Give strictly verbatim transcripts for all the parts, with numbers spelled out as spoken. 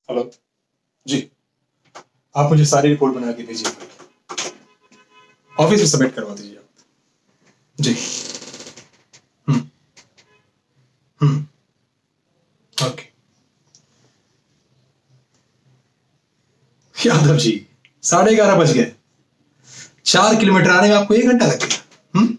Hello जी। आप मुझे सारी रिपोर्ट बना के भेजिए, ऑफिस में सबमिट करवा दीजिए आप। जी। हम्म हम्म ओके। यादव जी, साढ़े ग्यारह बज गए। चार किलोमीटर आने में आपको एक घंटा लगेगा। हम्म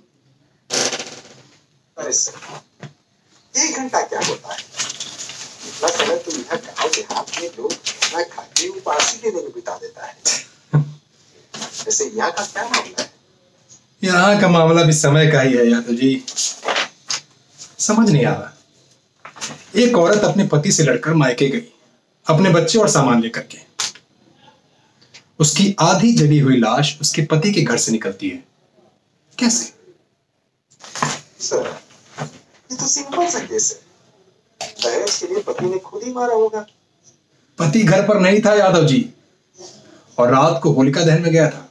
अरे सर, एक घंटा क्या होता है? इतना समय तो इधर गांव देहात में लोग खाना खाते उपासी के दिन बिता देता है। वैसे यहाँ का क्या मामला है? यहाँ का मामला भी समय का ही है यादव जी। समझ नहीं आ रहा। एक औरत अपने पति से लड़कर मायके गई, अपने बच्चे और सामान लेकर के। उसकी आधी जली हुई लाश उसके पति के घर से निकलती है। कैसे? सर, ये तो सिंपल सा केस है। दहेज के लिए पति ने खुद ही मारा होगा। पति घर पर नहीं था यादव जी, और रात को होलिका दहन में गया था।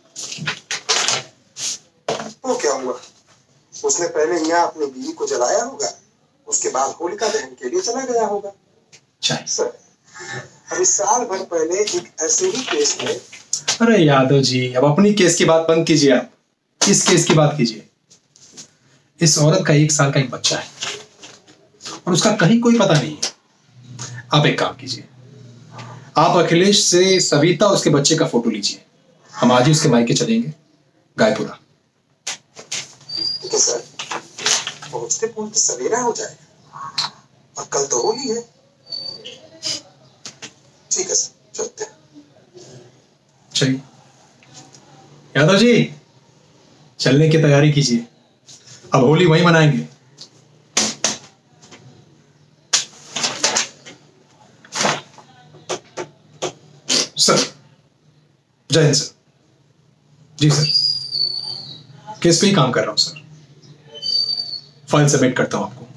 तो क्या हुआ? उसने पहले यहाँ अपनी बीवी को जलाया होगा, उसके बाद होलिका दहन के लिए चला गया होगा। सर, अभी साल भर पहले एक ऐसे ही केस में। अरे यादव जी, अब अपनी केस की बात बंद कीजिए, आप इस केस की बात कीजिए। इस औरत का एक साल का एक बच्चा है और उसका कहीं कोई पता नहीं है। आप एक काम कीजिए, आप अखिलेश से सविता उसके बच्चे का फोटो लीजिए। हम आज ही उसके मायके चलेंगे, गायपुरा। ठीक है सर, पहुंचते पहुंचते सवेरा हो जाएगा और कल तो होली है। ठीक है सर, चलते हैं। चलिए यादव जी, चलने की तैयारी कीजिए, अब होली वहीं मनाएंगे। सर, जय हिंद सर। जी सर, केस पे ही काम कर रहा हूं सर। फाइल सबमिट करता हूं आपको।